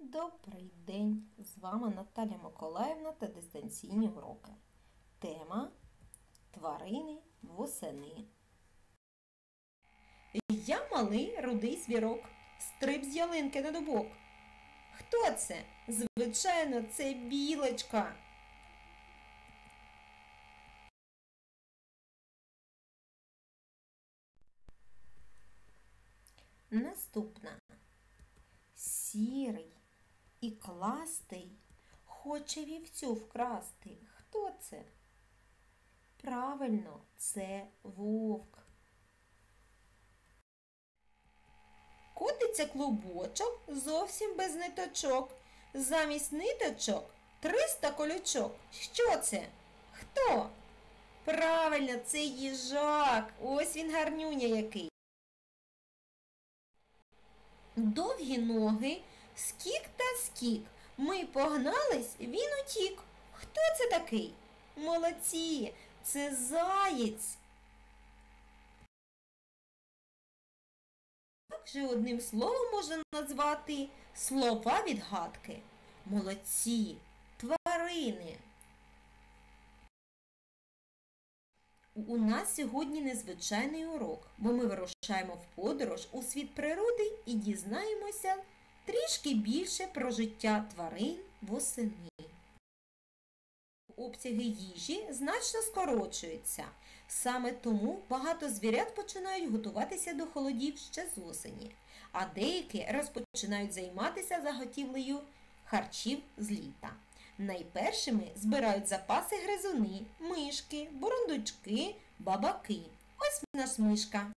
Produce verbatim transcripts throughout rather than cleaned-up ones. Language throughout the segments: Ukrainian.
Добрий день! З вами Наталя Миколаївна та дистанційні уроки. Тема тварини восени. Я малий рудий звірок, стриб з ялинки на дубок. Хто це? Звичайно, це білочка. Наступна. Сірий і кластий хоче вівцю вкрасти. Хто це? Правильно, це вовк. Котиться клубочок зовсім без ниточок. Замість ниточок триста колючок. Що це? Хто? Правильно, це їжак. Ось він гарнюня який. Довгі ноги, скік та скік. Ми погнались, він утік. Хто це такий? Молодці, це заєць. Як же одним словом можна назвати слова відгадки? Молодці, тварини. У нас сьогодні незвичайний урок, бо ми вирушаємо в подорож у світ природи і дізнаємося трішки більше про життя тварин восени. Обсяги їжі значно скорочуються. Саме тому багато звірят починають готуватися до холодів ще з осені, а деякі розпочинають займатися заготівлею харчів з літа. Найпершими збирають запаси гризуни, мишки, бурундучки, бабаки. Ось наш мишка.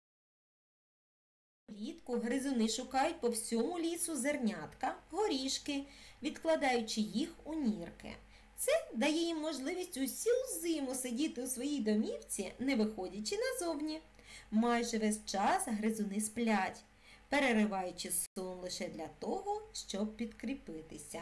Влітку гризуни шукають по всьому лісу зернятка, горішки, відкладаючи їх у нірки. Це дає їм можливість усю зиму сидіти у своїй домівці, не виходячи назовні. Майже весь час гризуни сплять, перериваючи сон лише для того, щоб підкріпитися.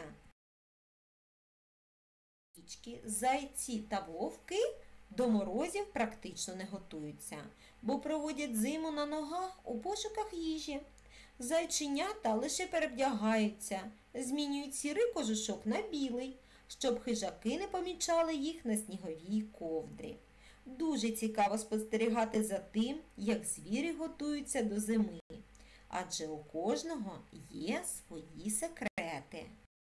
Зайці та вовки до морозів практично не готуються, бо проводять зиму на ногах у пошуках їжі. Зайченята лише перевдягаються, змінюють сірий кожушок на білий, щоб хижаки не помічали їх на сніговій ковдрі. Дуже цікаво спостерігати за тим, як звірі готуються до зими, адже у кожного є свої секрети.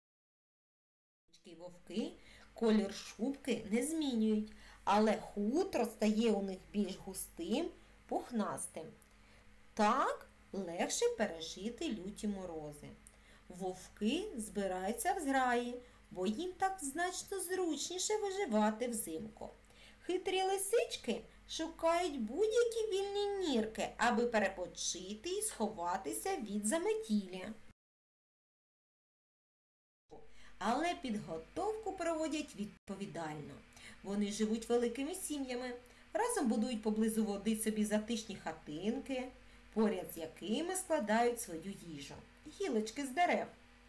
Вовки колір шубки не змінюють, але хутро стає у них більш густим, пухнастим. Так легше пережити люті морози. Вовки збираються в зграї, бо їм так значно зручніше виживати взимку. Хитрі лисички шукають будь-які вільні нірки, аби перепочити і сховатися від заметілля. Але підготовку проводять відповідально. Вони живуть великими сім'ями, разом будують поблизу води собі затишні хатинки, поряд з якими складають свою їжу – гілочки з дерев.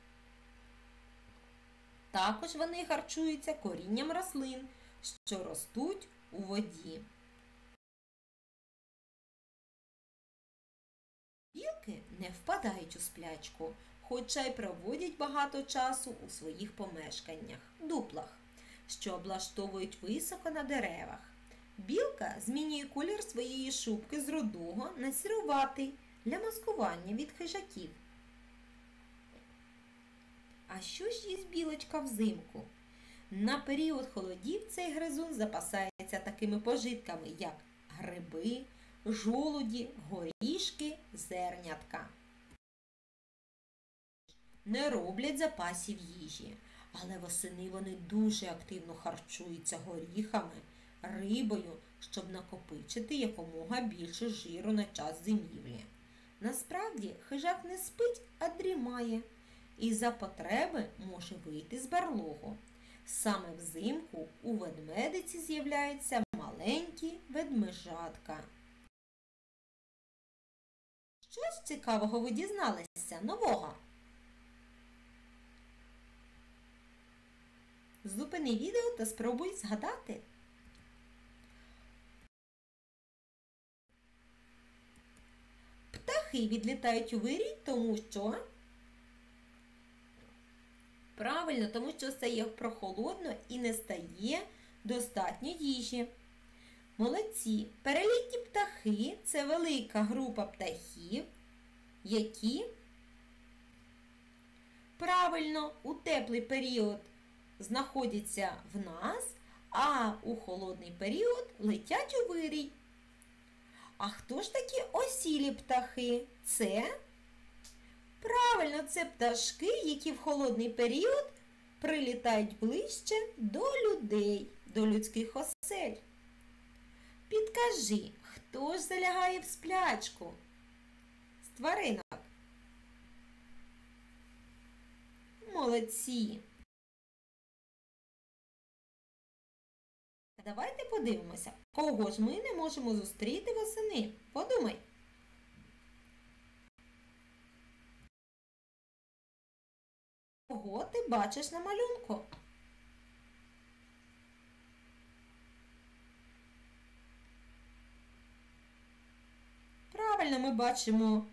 Також вони харчуються корінням рослин, що ростуть у воді. Білки не впадають у сплячку, хоча й проводять багато часу у своїх помешканнях – дуплах, що облаштовують високо на деревах. Білка змінює колір своєї шубки з рудого на сіруватий для маскування від хижаків. А що ж їсть білочка взимку? На період холодів цей гризун запасається такими пожитками, як гриби, жолуді, горішки, зернятка. Не роблять запасів їжі, але восени вони дуже активно харчуються горіхами, рибою, щоб накопичити якомога більше жиру на час зимівлі. Насправді хижак не спить, а дрімає і за потреби може вийти з барлогу. Саме взимку у ведмедиці з'являються маленькі ведмежатка. Що ж цікавого ви дізналися нового? Зупини відео та спробуй згадати. Птахи відлітають у вирій, тому що Правильно, тому що стає прохолодно і не стає достатньо їжі. Молодці! Перелітні птахи – це велика група птахів, які правильно у теплий період знаходяться в нас, а у холодний період летять у вирій. А хто ж такі осілі птахи? Це, правильно, це пташки, які в холодний період прилітають ближче до людей, до людських осель. Підкажи, хто ж залягає в сплячку з тваринок? Молодці! Давайте подивимося, кого ж ми не можемо зустріти восени. Подумай. Кого ти бачиш на малюнку? Правильно, ми бачимо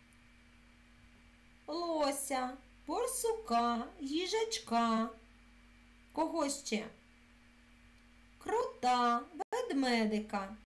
лося, борсука, їжачка. Кого ще? Крота, ведмедика.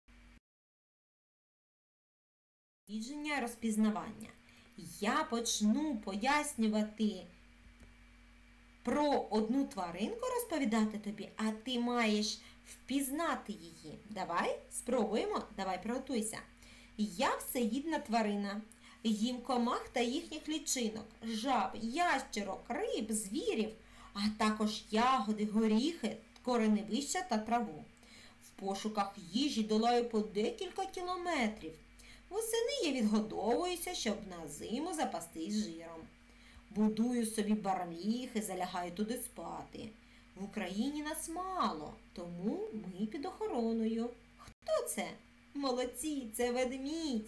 Дослідження розпізнавання. Я почну пояснювати про одну тваринку, розповідати тобі, а ти маєш впізнати її. Давай спробуємо, давай приготуйся. Я всеїдна тварина. Їм комах та їхніх лічинок, жаб, ящерок, риб, звірів, а також ягоди, горіхи, кореневища та траву. В пошуках їжі долаю по декілька кілометрів. Восени я відгодовуюся, щоб на зиму запастись жиром. Будую собі барліг і залягаю туди спати. В Україні нас мало, тому ми під охороною. Хто це? Молодці, це ведмідь.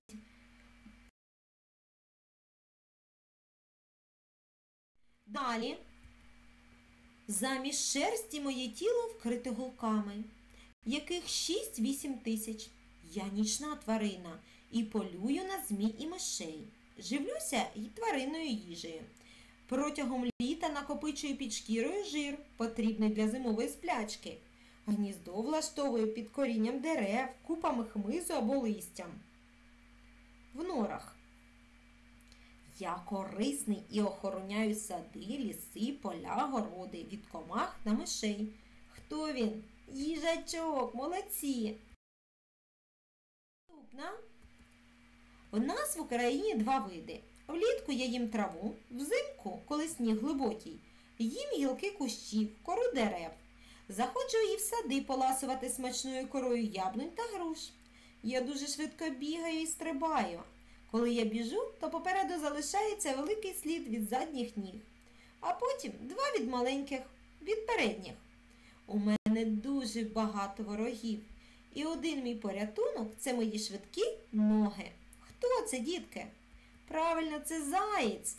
Далі. Замість шерсті моє тіло вкрите голками, яких шість-вісім тисяч. Я нічна тварина і полюю на змій і мишей. Живлюся і тваринною їжею. Протягом літа накопичую під шкірою жир, потрібний для зимової сплячки. Гніздо влаштовую під корінням дерев, купами хмизу або листям. В норах. Я корисний і охороняю сади, ліси, поля, городи від комах та мишей. Хто він? Їжачок, молодці! Наступна. У нас в Україні два види. Влітку я їм траву, взимку, коли сніг глибокий, їм гілки кущів, кору дерев. Заходжу і в сади поласувати смачною корою яблунь та груш. Я дуже швидко бігаю і стрибаю. Коли я біжу, то попереду залишається великий слід від задніх ніг, а потім два від маленьких, від передніх. У мене дуже багато ворогів, і один мій порятунок – це мої швидкі ноги. Хто це, дітки? Правильно, це заєць.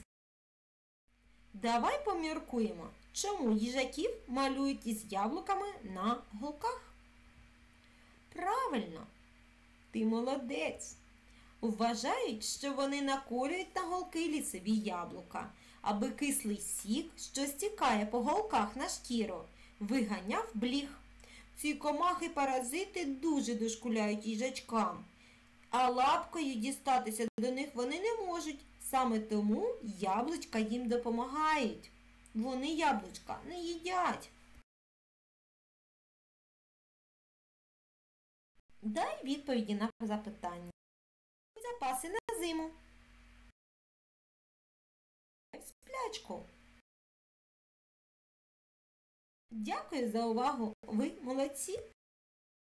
Давай поміркуємо, чому їжаків малюють із яблуками на голках? Правильно, ти молодець. Вважають, що вони наколюють на голки лісові яблука, аби кислий сік, що стікає по голках на шкіру, виганяв бліг. Ці комахи-паразити дуже дошкуляють їжачкам, а лапкою дістатися до них вони не можуть. Саме тому яблучка їм допомагають. Вони яблучка не їдять. Дай відповіді на запитання. Запаси на зиму. Сплячку. Дякую за увагу. Ви молодці.